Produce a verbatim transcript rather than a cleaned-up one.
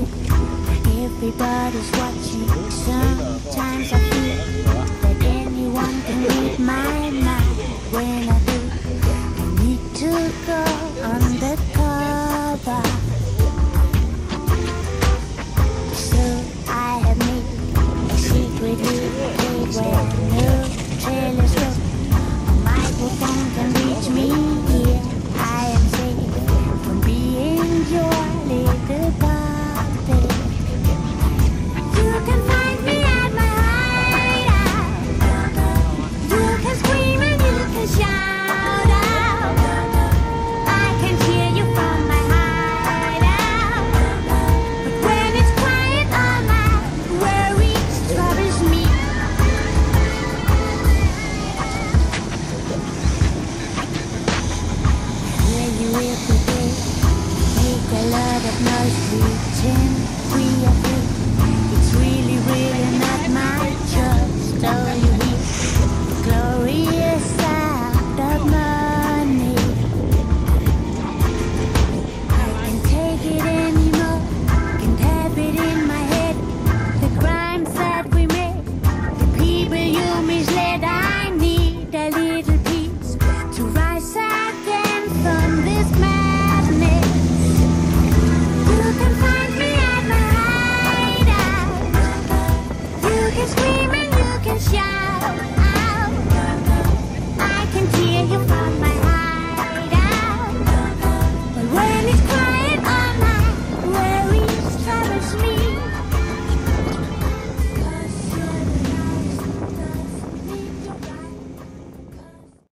Everybody's watching. Sometimes I feel that anyone can read my mind. When I do, I need to go undercover. So I have made a secret little cave where no telescope or microphone can reach me. Here I am safe from being your little puppet. You can find me at my hideout. You can scream and you can shout out. I can hear you from my hideout. But when it's quiet, all my worries troubles me. I hear you every day, make a lot of noise.